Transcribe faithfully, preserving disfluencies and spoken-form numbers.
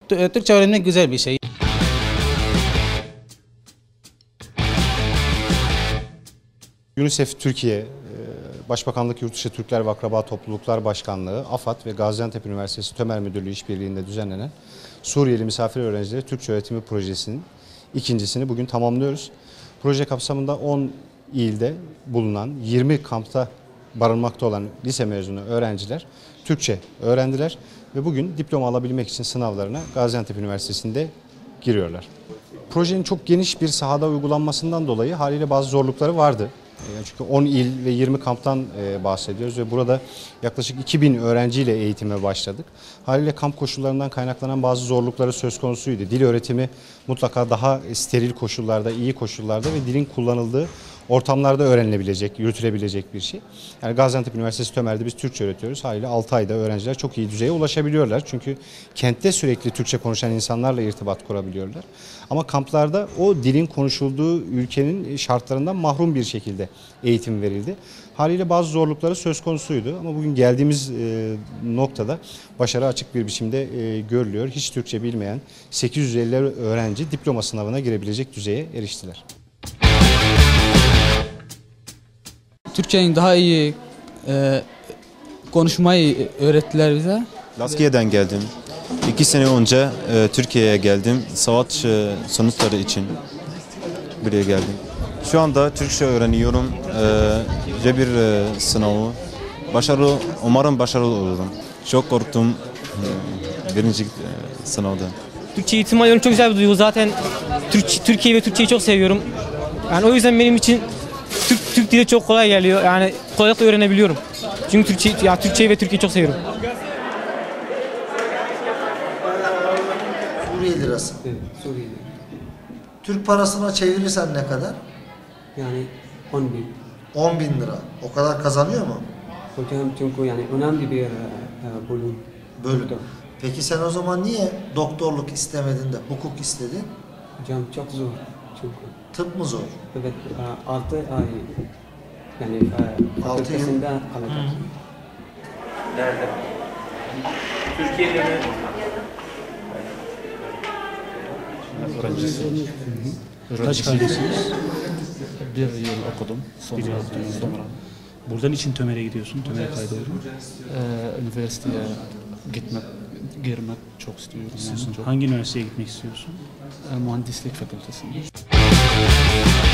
Türkçe öğrenmek güzel bir şey. UNICEF Türkiye, Başbakanlık Yurtdışı Türkler ve Akraba Topluluklar Başkanlığı, AFAD ve Gaziantep Üniversitesi Tömer Müdürlüğü işbirliğinde düzenlenen Suriyeli misafir öğrencileri Türkçe öğretimi projesinin ikincisini bugün tamamlıyoruz. Proje kapsamında on ilde bulunan yirmi kampta barınmakta olan lise mezunu öğrenciler Türkçe öğrendiler ve bugün diploma alabilmek için sınavlarına Gaziantep Üniversitesi'nde giriyorlar. Projenin çok geniş bir sahada uygulanmasından dolayı haliyle bazı zorlukları vardı. Çünkü on il ve yirmi kamptan bahsediyoruz ve burada yaklaşık iki bin öğrenciyle eğitime başladık. Haliyle kamp koşullarından kaynaklanan bazı zorlukları söz konusuydu. Dil öğretimi mutlaka daha steril koşullarda, iyi koşullarda ve dilin kullanıldığı ortamlarda öğrenilebilecek, yürütülebilecek bir şey. Yani Gaziantep Üniversitesi Tömer'de biz Türkçe öğretiyoruz. Haliyle altı ayda öğrenciler çok iyi düzeye ulaşabiliyorlar. Çünkü kentte sürekli Türkçe konuşan insanlarla irtibat kurabiliyorlar. Ama kamplarda o dilin konuşulduğu ülkenin şartlarından mahrum bir şekilde eğitim verildi. Haliyle bazı zorlukları söz konusuydu ama bugün geldiğimiz e, noktada başarı açık bir biçimde e, görülüyor. Hiç Türkçe bilmeyen sekiz yüz elli öğrenci diploma sınavına girebilecek düzeye eriştiler. Türkçe'nin daha iyi e, konuşmayı öğrettiler bize. Laskiye'den geldim. İki sene önce e, Türkiye'ye geldim. Savaş e, sonuçları için buraya geldim. Şu anda Türkçe öğreniyorum. E, C bir e, sınavı. Başarılı, umarım başarılı olurum. Çok korktum e, birinci e, sınavda. Türkçe eğitim alıyorum, çok güzel bir duygu. Zaten Türk, Türkiye ve Türkçeyi çok seviyorum. Yani o yüzden benim için Türk, Türk dili çok kolay geliyor. Yani kolaylıkla öğrenebiliyorum. Çünkü Türkçe, ya Türkçeyi ve Türkiye'yi çok seviyorum. Suriye lirası. Evet, Suriye. Türk parasına çevirirsen ne kadar? Yani on bin. on bin lira. O kadar kazanıyor mu? Hocam çünkü yani önemli bir e, bölüm. Bölüm. Peki sen o zaman niye doktorluk istemedin de hukuk istedin? Hocam çok zor çünkü. Tıp mı zor? Evet, altı ay yani e, fakültesinde kalacaksın. Nerede? Türkiye'de mi? Öğrencisiniz. Kaç kardeşsiniz? Bir yıl okudum. Sonra, Bir yıl sonra. Buradan için Tömer'e gidiyorsun, Tömer'e kaydoldun. Ee, üniversiteye gitmek, girmek çok istiyorum. Yani çok. Hangi üniversiteye gitmek istiyorsun? Ee, mühendislik fakültesinde.